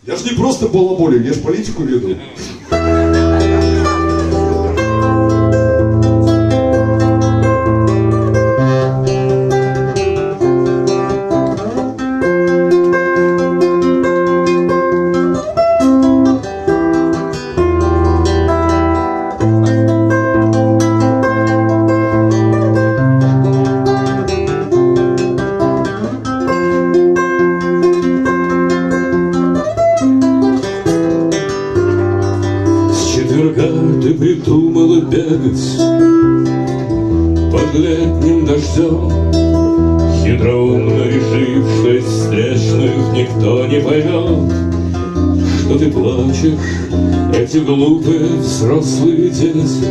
Я ж не просто балаболю, я ж политику веду. Ты придумала бегать под летним дождем, хитроумно решив, что из встречных никто не поймет, что ты плачешь, эти глупые взрослые дети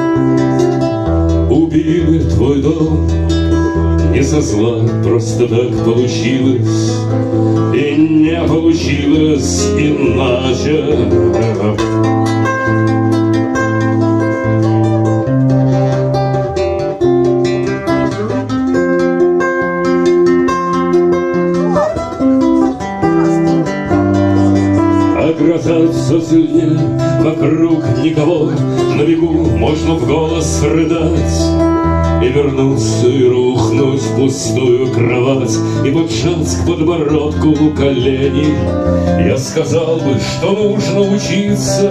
убили твой дом. Не со зла, просто так получилось, и не получилось иначе. Гроза все сильнее, вокруг никого, на бегу можно в голос рыдать и вернуться, и рухнуть в пустую кровать, и поджать к подбородку колени. Я сказал бы, что нужно учиться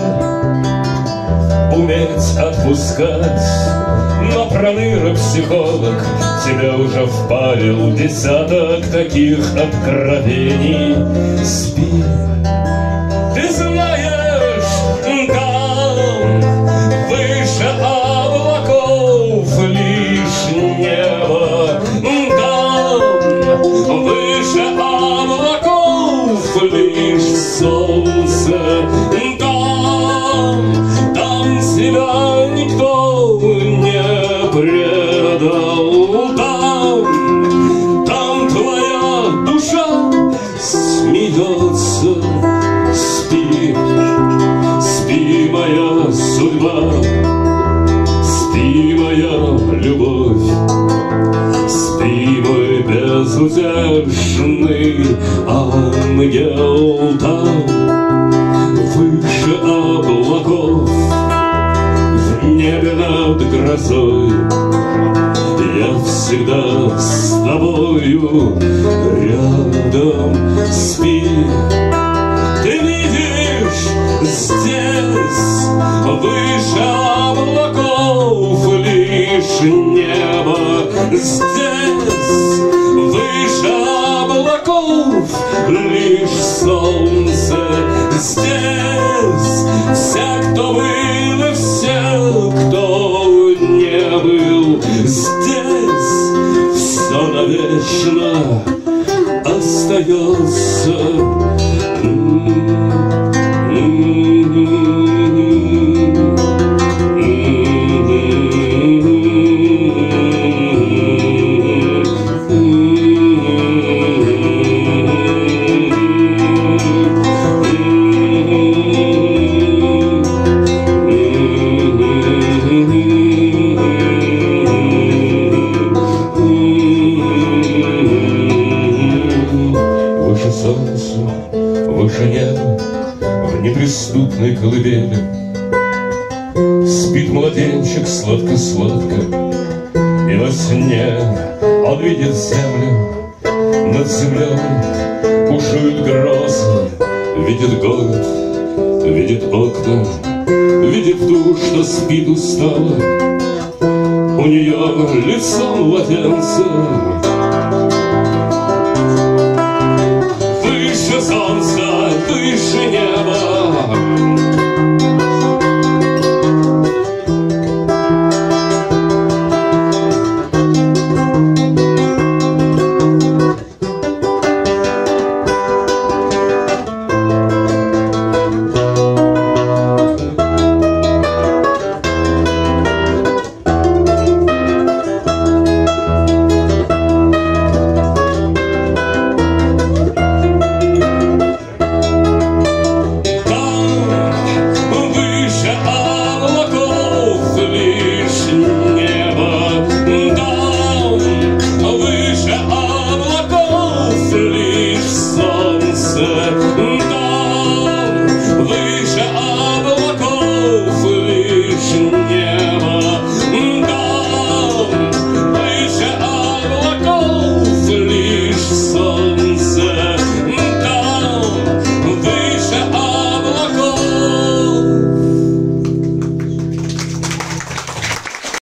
уметь отпускать, но проныра-психолог тебя уже впарил десяток таких откровений. Спи. Ты знаешь, там, выше облаков лишь небо, там, выше облаков лишь солнце, там тебя никто не предал, там твоя душа смеется. Спи, моя судьба, спи, моя любовь, спи, мой безутешный ангел. Там, выше облаков, в небе над грозой, я всегда с тобою рядом. Спи. Здесь, выше облаков лишь небо, здесь, выше облаков лишь солнце, здесь все, кто был и все, кто не был, здесь все навечно остается. Выше неба, в неприступной колыбели спит младенчик сладко-сладко, и во сне он видит землю, над землей бушуют грозы, видит город, видит окна, видит ту, что спит устало, у нее лицо младенца. Выше солнца